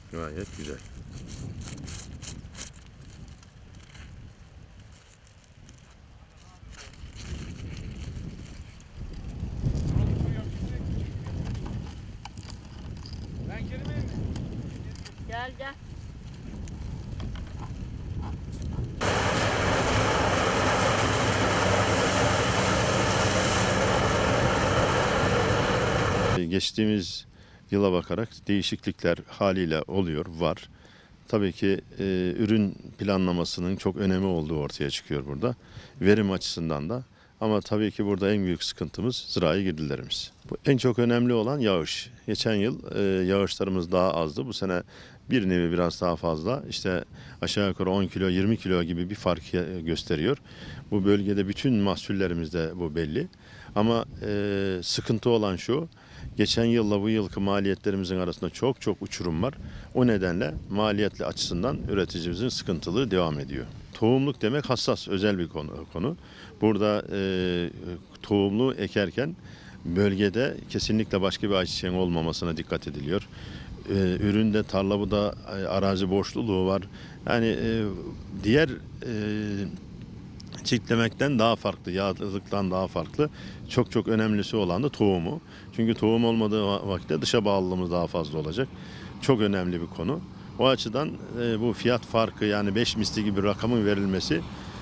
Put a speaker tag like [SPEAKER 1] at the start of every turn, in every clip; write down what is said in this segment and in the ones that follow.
[SPEAKER 1] Gayet güzel.
[SPEAKER 2] Gel gel.
[SPEAKER 1] Geçtiğimiz yıla bakarak değişiklikler haliyle oluyor, var. Tabii ki ürün planlamasının çok önemi olduğu ortaya çıkıyor burada. Verim açısından da. Ama tabii ki burada en büyük sıkıntımız zirai girdilerimiz. Bu en çok önemli olan yağış. Geçen yıl yağışlarımız daha azdı. Bu sene bir nevi biraz daha fazla. İşte aşağı yukarı 10 kilo, 20 kilo gibi bir fark gösteriyor. Bu bölgede bütün mahsullerimizde bu belli. Ama sıkıntı olan şu, geçen yılla bu yılki maliyetlerimizin arasında çok çok uçurum var. O nedenle maliyetli açısından üreticimizin sıkıntılığı devam ediyor. Tohumluk demek hassas, özel bir konu. Burada tohumlu ekerken bölgede kesinlikle başka bir ayçiçeğin olmamasına dikkat ediliyor. Üründe tarlada arazi boşluğu var. Yani diğer çiftlemekten daha farklı, yağlılıktan daha farklı. Çok çok önemlisi olan da tohumu. Çünkü tohum olmadığı vakitte dışa bağlılığımız daha fazla olacak. Çok önemli bir konu. O açıdan bu fiyat farkı, yani 5 misli gibi rakamın verilmesi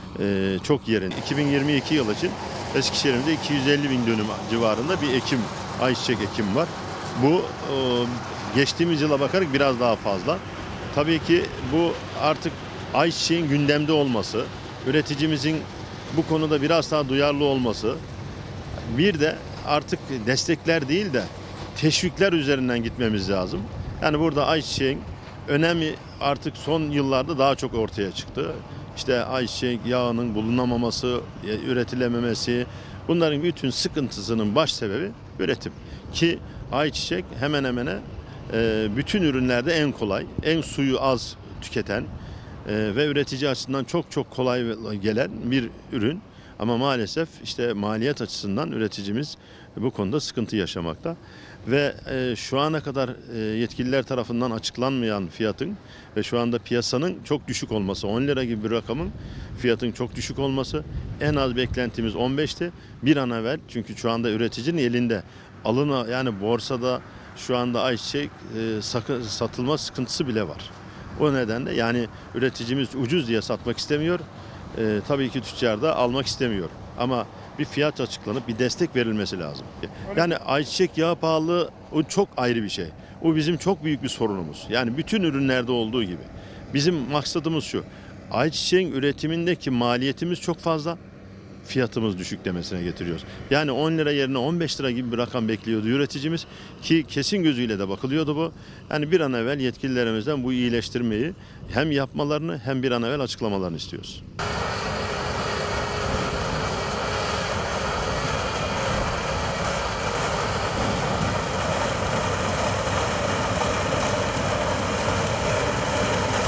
[SPEAKER 1] çok yerin. 2022 yıl için Eskişehir'imizde 250 bin dönüm civarında bir ayçiçek ekim var. Bu geçtiğimiz yıla bakarak biraz daha fazla. Tabii ki bu artık ayçiçeğin gündemde olması, üreticimizin bu konuda biraz daha duyarlı olması, bir de artık destekler değil de teşvikler üzerinden gitmemiz lazım. Yani burada ayçiçeğin önemi artık son yıllarda daha çok ortaya çıktı. İşte ayçiçek yağının bulunamaması, üretilememesi, bunların bütün sıkıntısının baş sebebi üretim. Ki ayçiçek hemen hemen bütün ürünlerde en kolay, en suyu az tüketen ve üretici açısından çok çok kolay gelen bir ürün. Ama maalesef işte maliyet açısından üreticimiz bu konuda sıkıntı yaşamakta. Ve şu ana kadar yetkililer tarafından açıklanmayan fiyatın ve şu anda piyasanın çok düşük olması, 10 lira gibi bir rakamın fiyatın çok düşük olması, en az beklentimiz 15'ti. Bir an evvel, çünkü şu anda üreticinin elinde yani borsada şu anda ayçiçek satılma sıkıntısı bile var. O nedenle yani üreticimiz ucuz diye satmak istemiyor. Tabii ki tüccar da almak istemiyor. Ama bir fiyat açıklanıp bir destek verilmesi lazım. Yani ayçiçek yağı pahalılığı, o çok ayrı bir şey. O bizim çok büyük bir sorunumuz. Yani bütün ürünlerde olduğu gibi. Bizim maksadımız şu: ayçiçeğin üretimindeki maliyetimiz çok fazla, fiyatımız düşük demesine getiriyoruz. Yani 10 lira yerine 15 lira gibi bir rakam bekliyordu üreticimiz, ki kesin gözüyle de bakılıyordu bu. Yani bir an evvel yetkililerimizden bu iyileştirmeyi hem yapmalarını hem bir an evvel açıklamalarını istiyoruz.